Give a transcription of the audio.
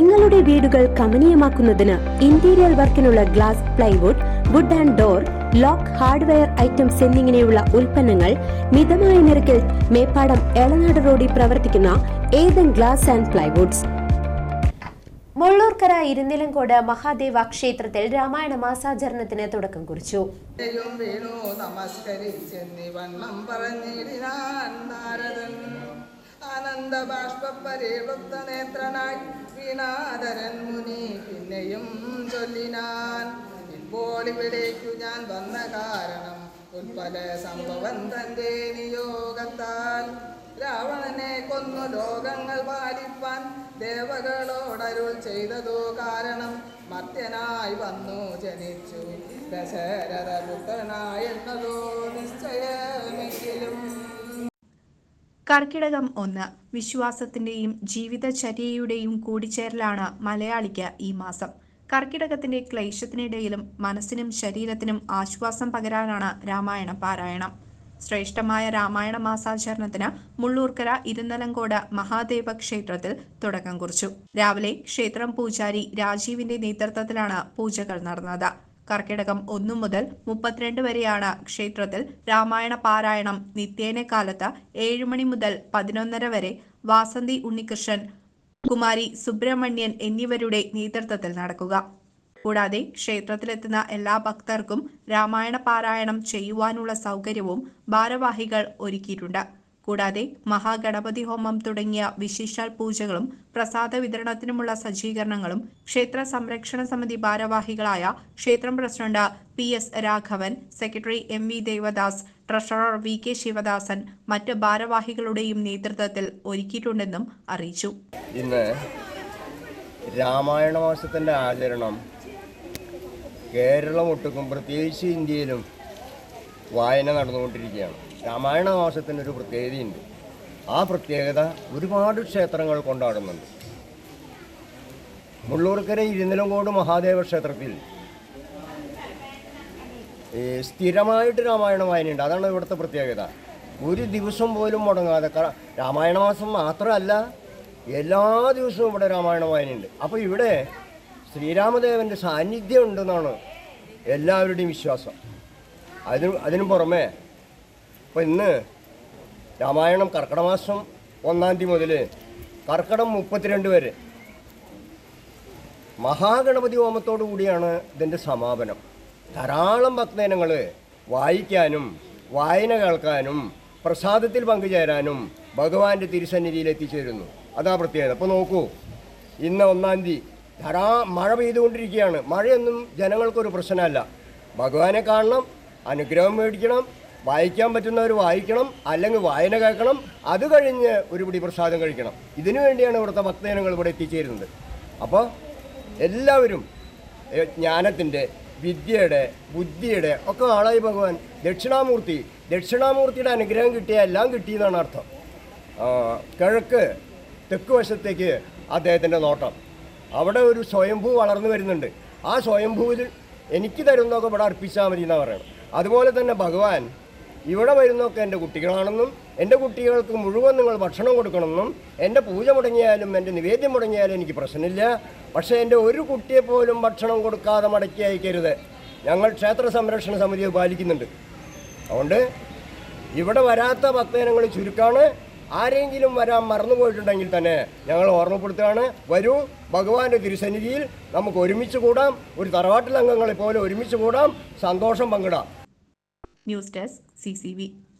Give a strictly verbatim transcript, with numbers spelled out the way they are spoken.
നിങ്ങളുടെ വീടുകൾ കമനീയമാക്കുന്നതിന് ഇന്റീരിയർ വർക്കിനുള്ള glass, plywood, wood and door, lock, hardware items എന്നിങ്ങനെയുള്ള ഉൽപ്പന്നങ്ങൾ മിതമായ നിരക്കിൽ മേപ്പാടം എളനാട് റോഡിൽ പ്രവർത്തിക്കുന്ന Ethan glass and plywoods. Mullurkara Irunnilamkode Mahadeva ക്ഷേത്രത്തിൽ രാമായണ മാസാചരണത്തിന് തുടക്കം കുറിച്ചു. ആനന്ദ ബാഷ്പരിവൃത്തനേത്രനായി വീണാധരൻ മുനി പിന്നെയും ചൊല്ലിനാൻ, ഇപ്പോൾ ഇവിടേക്കു ഞാൻ വന്ന കാരണം ഉൽപ്പല സംഭവം തന്റെ നിയോഗത്താൽ. രാവണനെ കൊന്നു ലോകങ്ങൾ പാലിപ്പാൻ ദേവകളോടരുൾ ചെയ്തതോ കാരണം മർത്യനായി വന്നു ജനിച്ചു ദശരഥ പുത്രനായി എന്നതോ നിശ്ചയമെങ്കിലും. കർക്കിടകം ഒന്ന് വിശ്വാസത്തിന്റെയും ജീവിതചര്യയുടെയും കൂടിച്ചേരലാണ് മലയാളിക്ക് ഈ മാസം. കർക്കിടകത്തിന്റെ ക്ലേശത്തിനിടയിലും മനസ്സിനും ശരീരത്തിനും ആശ്വാസം പകരാനാണ് രാമായണ പാരായണം. ശ്രേഷ്ഠമായ രാമായണ മാസാചരണത്തിന് മുള്ളൂർക്കര ഇരുന്നലങ്കോട് മഹാദേവ ക്ഷേത്രത്തിൽ തുടക്കം കുറിച്ചു. രാവിലെ ക്ഷേത്രം പൂജാരി രാജീവിന്റെ നേതൃത്വത്തിലാണ് പൂജകൾ നടന്നത്. കർക്കിടകം ഒന്നു മുതൽ മുപ്പത്തിരണ്ട് വരെയാണ് ക്ഷേത്രത്തിൽ രാമായണ പാരായണം. നിത്യേന കാലത്ത് ഏഴുമണി മുതൽ പതിനൊന്നര വരെ വാസന്തി ഉണ്ണികൃഷ്ണൻ, കുമാരി സുബ്രഹ്മണ്യൻ എന്നിവരുടെ നേതൃത്വത്തിൽ നടക്കുക. കൂടാതെ ക്ഷേത്രത്തിലെത്തുന്ന എല്ലാ ഭക്തർക്കും രാമായണ പാരായണം ചെയ്യുവാനുള്ള സൗകര്യവും ഭാരവാഹികൾ ഒരുക്കിയിട്ടുണ്ട്. കൂടാതെ മഹാഗണപതി ഹോമം തുടങ്ങിയ വിശേഷാൽ പൂജകളും പ്രസാദ വിതരണത്തിനുമുള്ള സജ്ജീകരണങ്ങളും ക്ഷേത്ര സംരക്ഷണ സമിതി ഭാരവാഹികളായ ക്ഷേത്രം president P S Raghavan, secretary M V Devadas, treasurer V K Sivadasan മറ്റ് ഭാരവാഹികളുടെയും നേതൃത്വത്തിൽ ഒരുക്കിയിട്ടുണ്ടെന്നും അറിയിച്ചു. ഇന്ന് രാമായണ മാസത്തിന്റെ ആചരണം കേരളം ഒട്ടുക്കും പ്രത്യേകിച്ച് ഇന്ത്യയിലും വായന നടന്നുകൊണ്ടിരിക്കുകയാണ്. രാമായണ മാസത്തിനൊരു പ്രത്യേകതയുണ്ട്. ആ പ്രത്യേകത ഒരുപാട് ക്ഷേത്രങ്ങൾ കൊണ്ടാടുന്നുണ്ട്. മുള്ളൂർക്കര ഇരുന്നിലങ്കോട് മഹാദേവ ക്ഷേത്രത്തിൽ സ്ഥിരമായിട്ട് രാമായണ വായനയുണ്ട്. അതാണ് ഇവിടുത്തെ പ്രത്യേകത. ഒരു ദിവസം പോലും മുടങ്ങാതെ. രാമായണ മാസം മാത്രമല്ല, എല്ലാ ദിവസവും ഇവിടെ രാമായണ വായനയുണ്ട്. അപ്പോൾ ഇവിടെ ശ്രീരാമദേവൻ്റെ സാന്നിധ്യം ഉണ്ടെന്നാണ് എല്ലാവരുടെയും വിശ്വാസം. അതിന് അതിനു പുറമെ ഇപ്പോൾ ഇന്ന് രാമായണം കർക്കിടമാസം ഒന്നാം തീയതി മുതൽ കർക്കിടം മുപ്പത്തിരണ്ട് വരെ മഹാഗണപതി ഹോമത്തോടു കൂടിയാണ് ഇതിൻ്റെ സമാപനം. ധാരാളം ഭക്തജനങ്ങൾ വായിക്കാനും വായന കേൾക്കാനും പ്രസാദത്തിൽ പങ്കുചേരാനും ഭഗവാന്റെ തിരുസന്നിധിയിൽ എത്തിച്ചേരുന്നു. അതാ പ്രത്യേകത. അപ്പോൾ നോക്കൂ, ഇന്ന് ഒന്നാം തീയതി ധാരാ മഴ പെയ്തുകൊണ്ടിരിക്കുകയാണ്. മഴയൊന്നും ജനങ്ങൾക്കൊരു പ്രശ്നമല്ല. ഭഗവാനെ കാണണം, അനുഗ്രഹം മേടിക്കണം, വായിക്കാൻ പറ്റുന്നവർ വായിക്കണം, അല്ലെങ്കിൽ വായന കേൾക്കണം, അത് കഴിഞ്ഞ് ഒരു പിടി പ്രസാദം കഴിക്കണം. ഇതിനു വേണ്ടിയാണ് ഇവിടുത്തെ ഭക്തജനങ്ങൾ ഇവിടെ എത്തിച്ചേരുന്നത്. അപ്പോൾ എല്ലാവരും ജ്ഞാനത്തിൻ്റെ, വിദ്യയുടെ, ബുദ്ധിയുടെ ഒക്കെ ആളായി ഭഗവാൻ. ദക്ഷിണാമൂർത്തി ദക്ഷിണാമൂർത്തിയുടെ അനുഗ്രഹം കിട്ടിയ എല്ലാം കിട്ടിയെന്നാണ് അർത്ഥം. കിഴക്ക് തെക്ക് വശത്തേക്ക് അദ്ദേഹത്തിൻ്റെ നോട്ടം. അവിടെ ഒരു സ്വയംഭൂ വളർന്നു വരുന്നുണ്ട്. ആ സ്വയംഭൂവിൽ എനിക്ക് തരുന്നതൊക്കെ ഇവിടെ അർപ്പിച്ചാൽ മതി എന്നാണ് പറയുന്നത്. അതുപോലെ തന്നെ ഭഗവാൻ ഇവിടെ വരുന്നതൊക്കെ എൻ്റെ കുട്ടികളാണെന്നും എൻ്റെ കുട്ടികൾക്ക് മുഴുവൻ നിങ്ങൾ ഭക്ഷണം കൊടുക്കണമെന്നും എൻ്റെ പൂജ മുടങ്ങിയാലും എൻ്റെ നിവേദ്യം മുടങ്ങിയാലും എനിക്ക് പ്രശ്നമില്ല. പക്ഷേ എൻ്റെ ഒരു കുട്ടിയെപ്പോലും ഭക്ഷണം കൊടുക്കാതെ മടക്കി അയക്കരുത്. ഞങ്ങൾ ക്ഷേത്ര സംരക്ഷണ സമിതി പാലിക്കുന്നുണ്ട്. അതുകൊണ്ട് ഇവിടെ വരാത്ത ഭക്തജനങ്ങൾ ചുരുക്കമാണ്. ആരെങ്കിലും വരാൻ മറന്നുപോയിട്ടുണ്ടെങ്കിൽ തന്നെ ഞങ്ങൾ ഓർമ്മപ്പെടുത്തുകയാണ്. വരൂ, ഭഗവാന്റെ തിരുസന്നിധിയിൽ നമുക്ക് ഒരുമിച്ച് കൂടാം. ഒരു തറവാട്ടിലംഗങ്ങളെ പോലെ ഒരുമിച്ച് കൂടാം, സന്തോഷം പങ്കിടാം. News desk C C V.